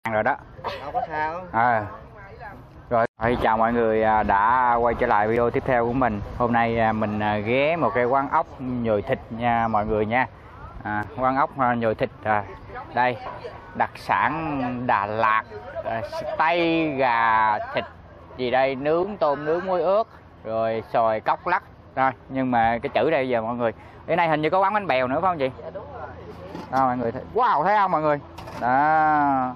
rồi đó. Đâu có sao. Rồi chào mọi người đã quay trở lại video tiếp theo của mình. Hôm nay mình ghé một cái quán ốc nhồi thịt nha mọi người nha. Quán ốc nhồi thịt đây, đặc sản Đà Lạt, tay gà thịt gì đây, nướng tôm nướng muối ớt rồi xoài cóc lắc rồi. Nhưng mà cái chữ đây giờ mọi người, cái này hình như có quán bánh bèo nữa phải không chị? Dạ, đúng rồi. Đó, mọi người thấy, wow, thấy không mọi người đó.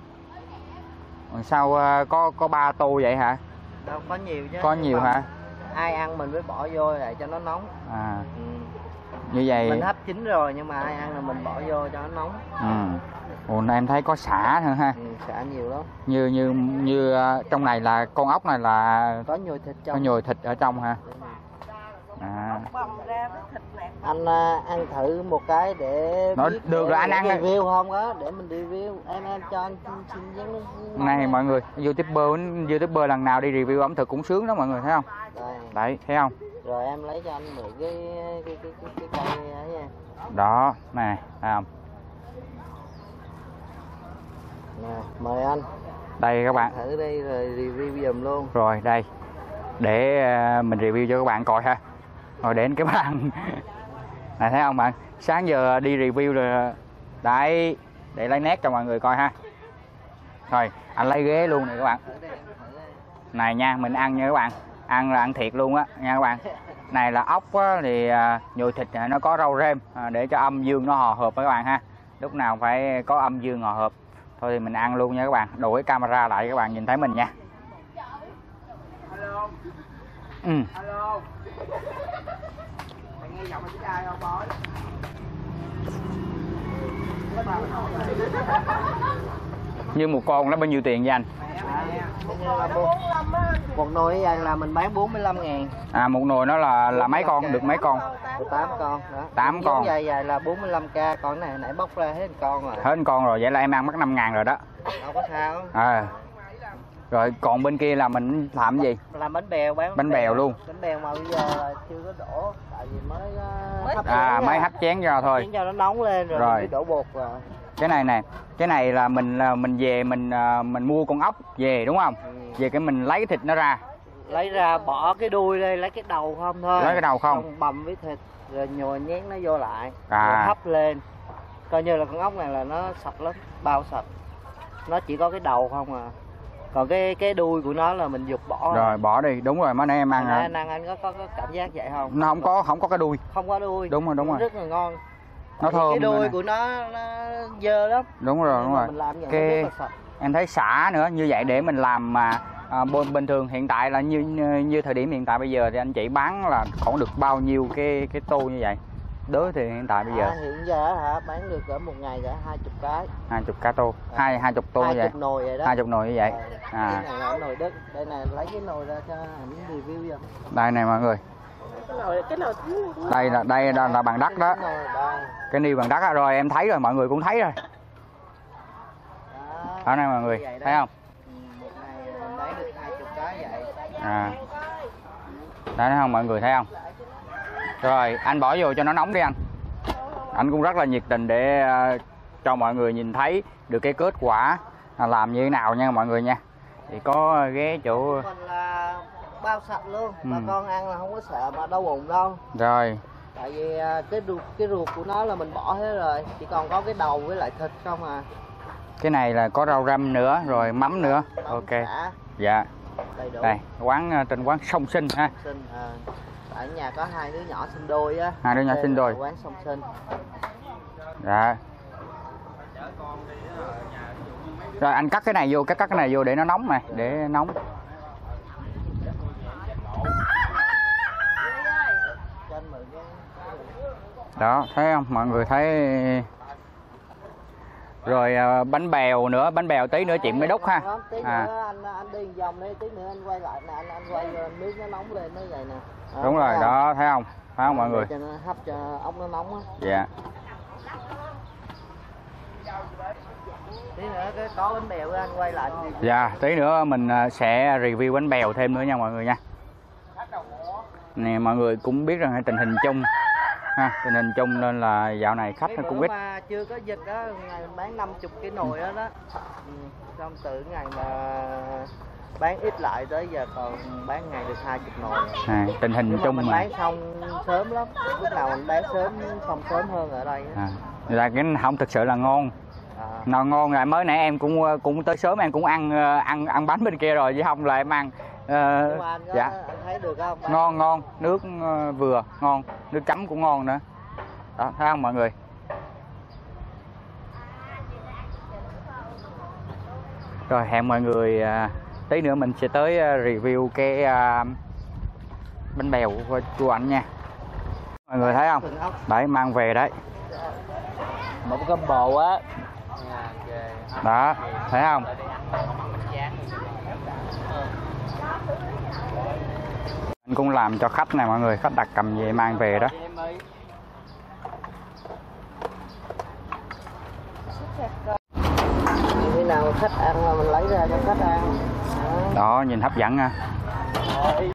Sao có 3 tô vậy hả? Đâu có nhiều chứ. Có nhiều hả? Ai ăn mình mới bỏ vô lại cho nó nóng. Như vậy mình hấp chín rồi nhưng mà ai ăn là mình bỏ vô cho nó nóng. Ồ, em thấy có sả nữa ha. Sả nhiều lắm. Như trong này là con ốc này là có nhồi thịt trong. Có nhồi thịt ở trong hả? Anh ăn thử một cái để nó biết được rồi, anh ăn review không đó, để mình review. Em cho anh xin giấy này mọi người, youtuber lần nào đi review ẩm thực cũng sướng đó mọi người thấy không? Đấy, thấy không? Rồi em lấy cho anh mượn cái cây ấy nha. Đó, này, thấy không? Nè, mời anh. Đây các bạn. Thử đi rồi review giùm luôn. Rồi đây, để mình review cho các bạn coi ha. Rồi đến cái bàn này thấy không bạn? Sáng giờ đi review rồi đấy, để lấy nét cho mọi người coi ha. Rồi anh lấy ghế luôn này các bạn. Này nha, mình ăn nha các bạn, ăn là ăn thiệt luôn á nha các bạn. Này là ốc á, thì nhồi thịt nó có rau rêm để cho âm dương nó hòa hợp với các bạn ha. Lúc nào phải có âm dương hòa hợp. Thôi thì mình ăn luôn nha các bạn. Đổi cái camera lại các bạn nhìn thấy mình nha. Hello. Hello. Mày nghe giọng mày biết ai không boy? Như một con nó bao nhiêu tiền vậy anh? Một nồi như vậy là mình bán 45.000. Một nồi nó là mấy con? Được mấy con? 8 con đó. 8 con. Vậy là 45k, con này nãy bóc ra hết con rồi. Hết con rồi, vậy là em ăn mất 5.000 rồi đó. Đâu có sao. Rồi còn bên kia là mình làm gì? Làm bánh bèo, bán bánh bèo luôn. Bánh bèo mà bây giờ là chưa có đổ, tại vì mới mới hấp chén cho thôi. Chén cho nó nóng lên rồi mới đổ bột vào. Cái này nè, cái này là mình về mình mua con ốc về đúng không? Về cái mình lấy thịt nó ra. Lấy ra bỏ cái đuôi đây, lấy cái đầu không thôi. Lấy cái đầu không? Xong bầm với thịt rồi nhồi nhét nó vô lại, rồi hấp lên. Coi như là con ốc này là nó sạch lắm, bao sạch. Nó chỉ có cái đầu không à. Còn cái đuôi của nó là mình giục bỏ. Rồi bỏ đi, đúng rồi, mấy nay em ăn. Anh ăn anh có cảm giác vậy không? Nó không có cái đuôi. Không có đuôi. Đúng rồi. Rất là ngon. Nó thơm. Cái đuôi của nó dơ lắm. Đúng rồi. Mình làm vậy cái rất là sạch. Em thấy xả nữa, như vậy để mình làm mà bình thường hiện tại là như thời điểm hiện tại bây giờ thì anh chị bán là khoảng được bao nhiêu cái tô như vậy? Đối thì hiện tại bây giờ hiện giờ hả, bán được ở một ngày cả 20 cái. 20 cái tô, 20 tô như vậy. 20 nồi vậy đó. 20 nồi như vậy. Cái này là nồi đất. Đây này, lấy cái nồi ra cho ảnh review cho. Đây này mọi người. Đây là bằng đất đó. Cái niêu bằng đất đó. Rồi em thấy rồi, mọi người cũng thấy rồi. Ở đây mọi người thấy không? Một ngày mình bán được 20 cái vậy. Đấy thấy không mọi người thấy không? Rồi anh bỏ vô cho nó nóng đi anh. Anh cũng rất là nhiệt tình để cho mọi người nhìn thấy được cái kết quả làm như thế nào nha mọi người nha. Thì có ghé chỗ còn là bao sạch luôn. Bà con ăn là không có sợ mà đau bụng đâu. Rồi. Tại vì cái ruột của nó là mình bỏ hết rồi, chỉ còn có cái đầu với lại thịt không à. Cái này là có rau răm nữa, rồi mắm nữa. Ok. Dạ. Đây, quán trên quán Song Sinh ha. Ở nhà có hai đứa nhỏ sinh đôi á. Hai đứa nhỏ sinh đôi. Quán Song Sinh. Dạ. Rồi anh cắt cái này vô, cắt cái này vô để nó nóng này, để nóng. Đó, thấy không? Mọi người thấy. Rồi bánh bèo nữa, bánh bèo tí nữa chị mới đúc ha. Tí nữa anh đi vòng đi, tí nữa anh quay lại nè, anh quay nước nó nóng lên nó vậy nè. Đúng rồi, đó thấy không? Thấy không mọi người? Cho nó hấp cho ốc nó nóng á. Dạ. Tí nữa cái có bánh bèo anh quay lại. Dạ, tí nữa mình sẽ review bánh bèo thêm nữa nha mọi người nha. Nè mọi người cũng biết rằng tình hình chung ha, tình hình chung nên là dạo này khách nó cũng ít. chưa có dịch đó, ngày mình bán 50 cái nồi đó đó. Xong từ ngày mà bán ít lại tới giờ còn bán ngày được 20 nồi. Tình hình chung mình bán xong sớm lắm, lúc nào mình bán sớm xong sớm hơn ở đây. Là cái không thực sự là ngon. Nó ngon rồi, mới nãy em cũng tới sớm, em cũng ăn bánh bên kia rồi chứ không là em ăn. Nhưng mà anh thấy được không? Ngon, nước vừa ngon, nước chấm cũng ngon nữa. Đó, thấy không mọi người? Rồi hẹn mọi người tí nữa mình sẽ tới review cái bánh bèo của anh nha. Mọi người thấy không? Đấy, mang về đấy. Một combo á. Đó, thấy không? Anh cũng làm cho khách này mọi người, khách đặt cầm về mang về đó. Khi nào khách ăn là mình lấy ra cho khách ăn. Đó, nhìn hấp dẫn ha.